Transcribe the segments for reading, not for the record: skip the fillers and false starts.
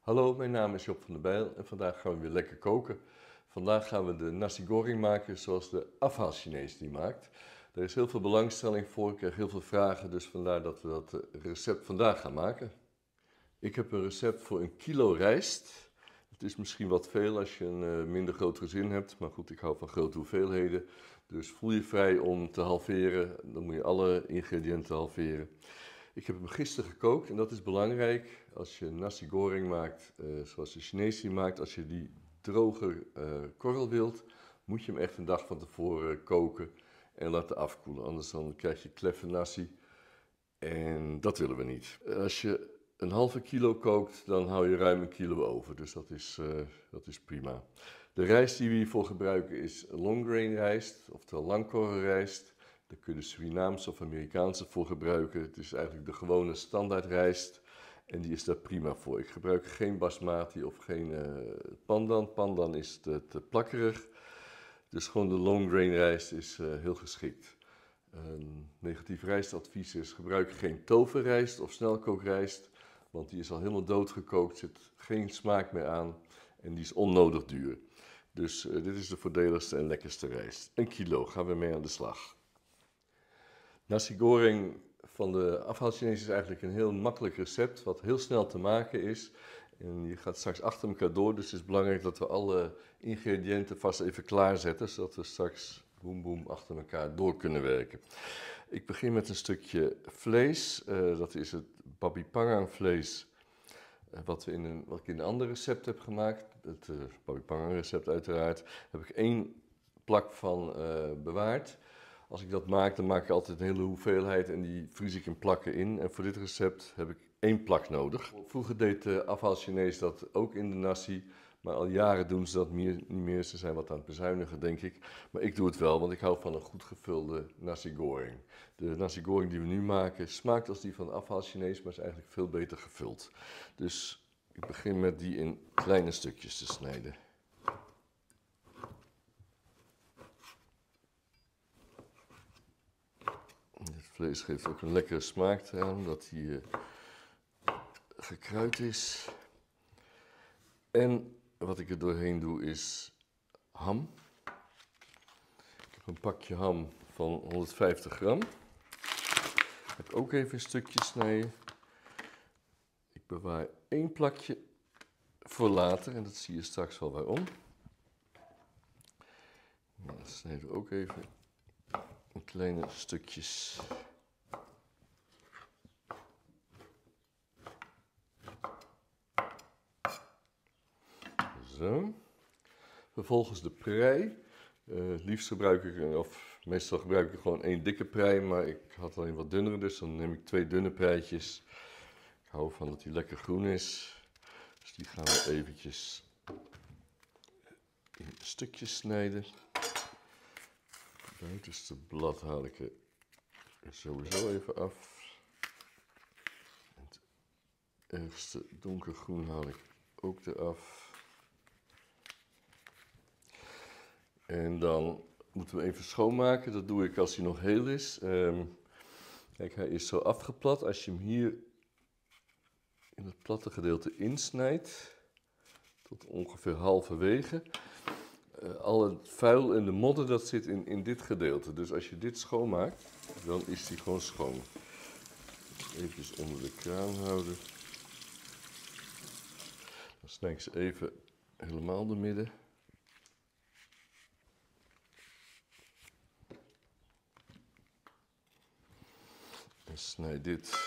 Hallo, mijn naam is Job van der Bijl en vandaag gaan we weer lekker koken. Vandaag gaan we de nasi goreng maken zoals de afhaal-Chinees die maakt. Er is heel veel belangstelling voor, ik krijg heel veel vragen, dus vandaar dat we dat recept vandaag gaan maken. Ik heb een recept voor 1 kilo rijst. Het is misschien wat veel als je een minder groot gezin hebt, maar goed, ik hou van grote hoeveelheden. Dus voel je vrij om te halveren, dan moet je alle ingrediënten halveren. Ik heb hem gisteren gekookt en dat is belangrijk als je nasi goreng maakt, zoals de Chinees die maakt. Als je die droge korrel wilt, moet je hem echt een dag van tevoren koken en laten afkoelen. Anders dan krijg je kleffe nasi en dat willen we niet. Als je een halve kilo kookt, dan hou je ruim 1 kilo over, dus dat is prima. De rijst die we hiervoor gebruiken is long grain rijst, oftewel langkorrelrijst. Daar kun je de Surinaamse of Amerikaanse voor gebruiken. Het is eigenlijk de gewone standaard rijst en die is daar prima voor. Ik gebruik geen basmati of geen pandan. Pandan is te plakkerig. Dus gewoon de long grain rijst is heel geschikt. Een negatief rijstadvies is gebruik geen toverrijst of snelkookrijst, want die is al helemaal doodgekookt, zit geen smaak meer aan en die is onnodig duur. Dus dit is de voordeligste en lekkerste rijst. 1 kilo, gaan we mee aan de slag. Nasi goreng van de afhaal-Chinees is eigenlijk een heel makkelijk recept, wat heel snel te maken is. En je gaat straks achter elkaar door, dus het is belangrijk dat we alle ingrediënten vast even klaarzetten, zodat we straks boem boem achter elkaar door kunnen werken. Ik begin met een stukje vlees, dat is het babi pangang vlees, wat ik in een ander recept heb gemaakt. Het babi pangang recept uiteraard, heb ik 1 plak van bewaard. Als ik dat maak, dan maak ik altijd een hele hoeveelheid en die vries ik in plakken in. En voor dit recept heb ik 1 plak nodig. Vroeger deed de afhaal-Chinees dat ook in de nasi, maar al jaren doen ze dat niet meer. Ze zijn wat aan het bezuinigen, denk ik. Maar ik doe het wel, want ik hou van een goed gevulde nasi goreng. De nasi goreng die we nu maken smaakt als die van de afhaal-Chinees, maar is eigenlijk veel beter gevuld. Dus ik begin met die in kleine stukjes te snijden. Het vlees geeft ook een lekkere smaak aan, omdat hij gekruid is. En wat ik er doorheen doe is ham. Ik heb een pakje ham van 150 gram. Ik heb ook even een stukje snijden. Ik bewaar 1 plakje voor later en dat zie je straks wel waarom. Dan snijden we ook even in kleine stukjes. Zo. Vervolgens de prei. Het liefst gebruik ik, of meestal gebruik ik gewoon 1 dikke prei, maar ik had alleen wat dunnere, dus dan neem ik 2 dunne preitjes. Ik hou ervan dat die lekker groen is, dus die gaan we eventjes in stukjes snijden. Het buitenste blad haal ik er sowieso even af. Het ergste donkergroen haal ik ook eraf. En dan moeten we even schoonmaken. Dat doe ik als hij nog heel is. Kijk, hij is zo afgeplat. Als je hem hier in het platte gedeelte insnijdt, tot ongeveer halverwege, al het vuil en de modder dat zit in dit gedeelte. Dus als je dit schoonmaakt, dan is hij gewoon schoon. Even onder de kraan houden. Dan snij ik ze even helemaal door midden. En snij dit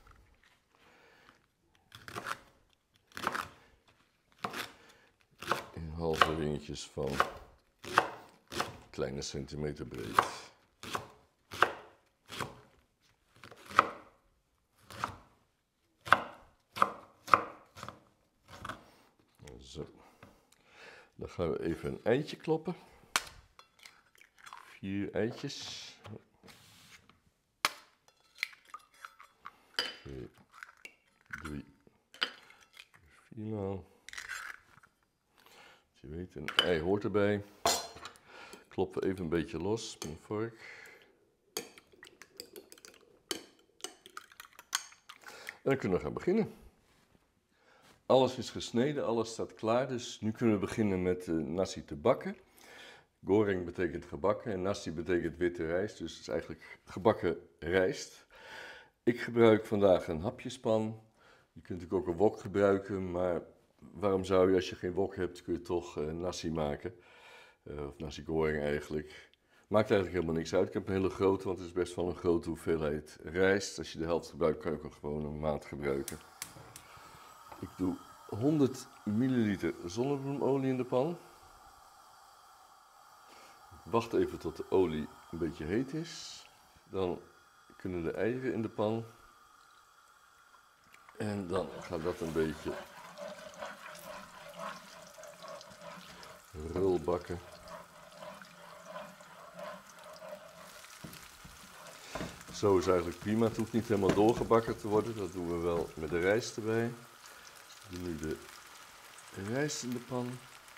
in halve ringetjes van kleine centimeter breed. Zo. Dan gaan we even een eitje kloppen. 4 eitjes. 2, 3, 4 maal. Je weet, een ei hoort erbij. Kloppen we even een beetje los met een vork. En dan kunnen we gaan beginnen. Alles is gesneden, alles staat klaar, dus nu kunnen we beginnen met nasi te bakken. Goreng betekent gebakken en nasi betekent witte rijst, dus het is eigenlijk gebakken rijst. Ik gebruik vandaag een hapjespan. Je kunt natuurlijk ook een wok gebruiken, maar waarom zou je als je geen wok hebt, kun je toch nasi maken. Of nasi goreng eigenlijk. Maakt eigenlijk helemaal niks uit. Ik heb een hele grote, want het is best wel een grote hoeveelheid rijst. Als je de helft gebruikt, kan je ook gewoon een maat gebruiken. Ik doe 100 milliliter zonnebloemolie in de pan. Wacht even tot de olie een beetje heet is. Dan kunnen de eieren in de pan. En dan gaat dat een beetje rolbakken. Zo is eigenlijk prima. Het hoeft niet helemaal doorgebakken te worden. Dat doen we wel met de rijst erbij. Ik doe nu de rijst in de pan.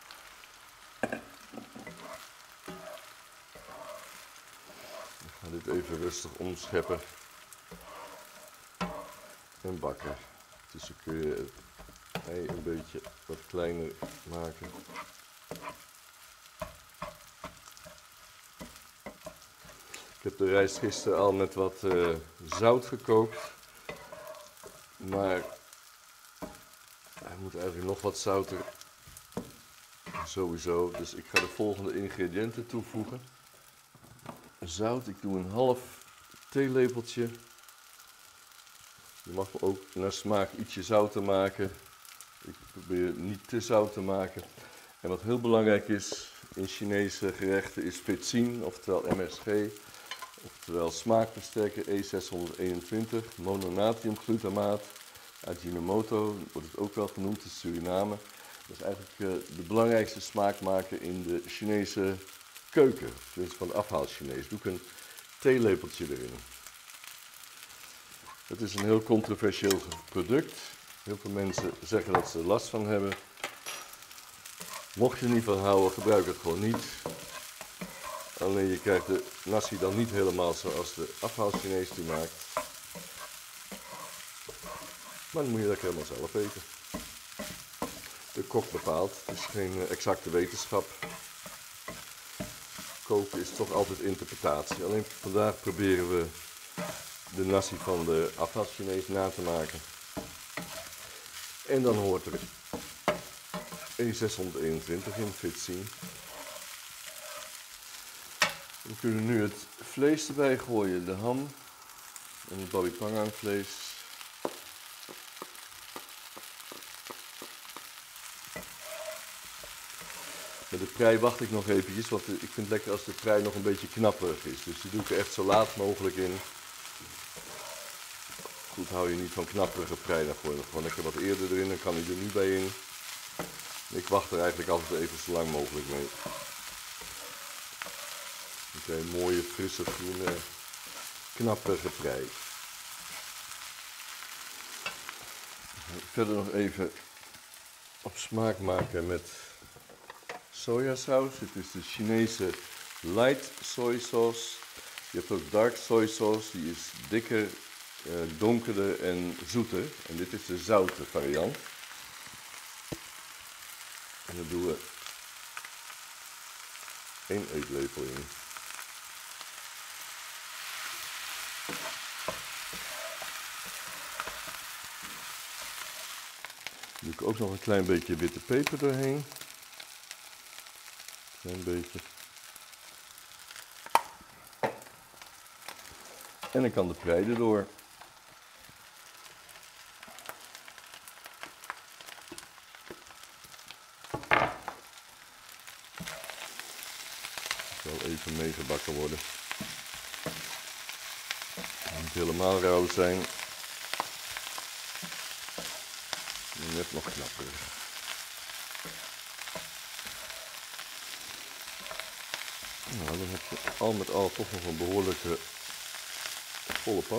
Ik ga dit even rustig omscheppen en bakken. Dus dan kun je het ei een beetje wat kleiner maken. Ik heb de rijst gisteren al met wat zout gekookt, maar hij moet eigenlijk nog wat zouter, sowieso. Dus ik ga de volgende ingrediënten toevoegen. Zout, ik doe een half theelepeltje. Je mag ook naar smaak ietsje zouter maken. Ik probeer niet te zout te maken. En wat heel belangrijk is in Chinese gerechten is vetsin, oftewel MSG. Oftewel smaakversterker E621, mononatriumglutamaat, Ajinomoto, wordt het ook wel genoemd in Suriname. Dat is eigenlijk de belangrijkste smaakmaker in de Chinese keuken, tenminste van afhaal-Chinees. Doe ik een theelepeltje erin. Het is een heel controversieel product. Heel veel mensen zeggen dat ze er last van hebben. Mocht je er niet van houden, gebruik het gewoon niet. Alleen je krijgt de nasi dan niet helemaal zoals de afhaal-Chinees die maakt. Maar dan moet je dat helemaal zelf eten. De kok bepaalt, het is geen exacte wetenschap. Koken is toch altijd interpretatie. Alleen vandaag proberen we de nasi van de afhaal-Chinees na te maken. En dan hoort er E621 in, vetsin. We kunnen nu het vlees erbij gooien, de ham en het babi pangang vlees. Met de prei wacht ik nog eventjes, want ik vind het lekker als de prei nog een beetje knapperig is. Dus die doe ik er echt zo laat mogelijk in. Goed, hou je niet van knapperige prei, dan gooi je gewoon lekker wat eerder erin, dan kan hij er nu bij in. Ik wacht er eigenlijk altijd even zo lang mogelijk mee. Een mooie, frisse, groene, knapperige prei. Verder nog even op smaak maken met sojasaus. Dit is de Chinese light soy sauce. Je hebt ook dark soy sauce, die is dikker, donkerder en zoeter. En dit is de zoute variant. En daar doen we 1 eetlepel in. Doe ik ook nog een klein beetje witte peper doorheen. Klein beetje. En dan kan de prei erdoor. Het zal even meegebakken worden. Niet helemaal rauw zijn. Net nog knapper. Nou, dan heb je al met al toch nog een behoorlijke volle pan.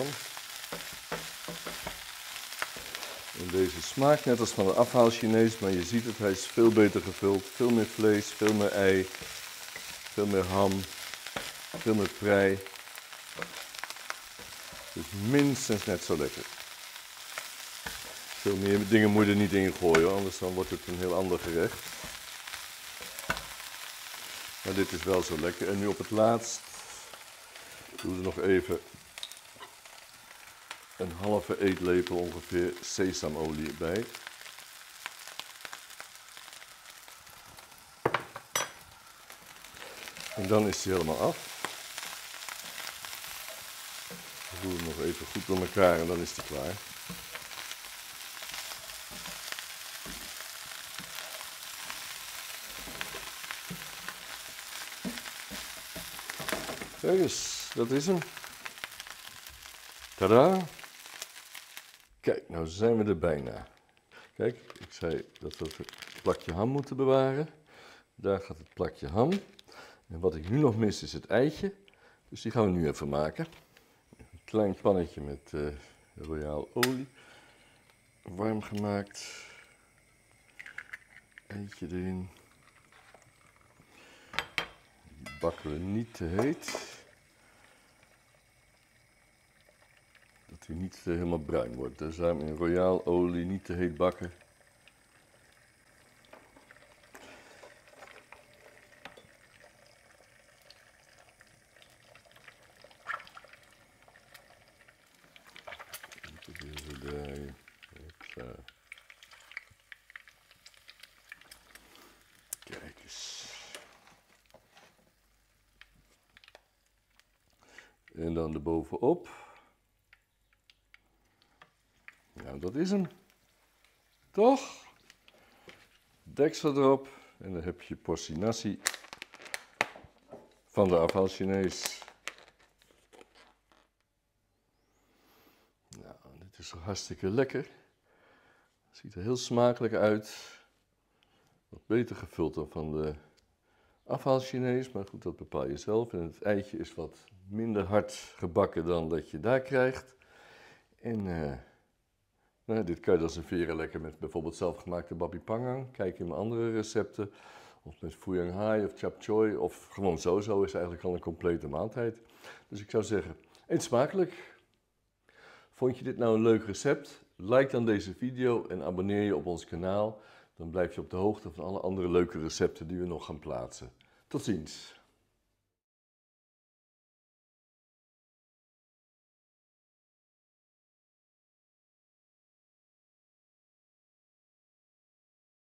En deze smaakt net als van de afhaal-Chinees, maar je ziet het, hij is veel beter gevuld. Veel meer vlees, veel meer ei, veel meer ham, veel meer prei. Dus minstens net zo lekker. Ik Veel meer dingen moet je er niet in gooien, anders dan wordt het een heel ander gerecht. Maar dit is wel zo lekker. En nu op het laatst doen we er nog even een halve eetlepel ongeveer sesamolie bij. En dan is die helemaal af. Dan doen we hem nog even goed door elkaar en dan is die klaar. Kijk eens, dat is hem. Tadaa! Kijk, nou zijn we er bijna. Kijk, ik zei dat we het plakje ham moeten bewaren. Daar gaat het plakje ham. En wat ik nu nog mis is het eitje. Dus die gaan we nu even maken. Een klein pannetje met royaal olie. Warm gemaakt. Eitje erin. Die bakken we niet te heet. Dat hij niet helemaal bruin wordt. Dus daarom in royaal olie niet te heet bakken. Even draaien. Kijk eens. En dan erbovenop. Nou, dat is hem. Toch? Deksel erop. En dan heb je portie nasi van de afhaal Chinees. Nou, dit is toch hartstikke lekker. Ziet er heel smakelijk uit. Wat beter gevuld dan van de afhaal Chinees, maar goed, dat bepaal je zelf. En het eitje is wat minder hard gebakken dan dat je daar krijgt. En nou, dit kan je dan serveren lekker met bijvoorbeeld zelfgemaakte babi pangang. Kijk in mijn andere recepten. Of met fuyang hai of chap choy. Of gewoon zo is eigenlijk al een complete maaltijd. Dus ik zou zeggen, eet smakelijk. Vond je dit nou een leuk recept? Like dan deze video en abonneer je op ons kanaal. Dan blijf je op de hoogte van alle andere leuke recepten die we nog gaan plaatsen. Tot ziens!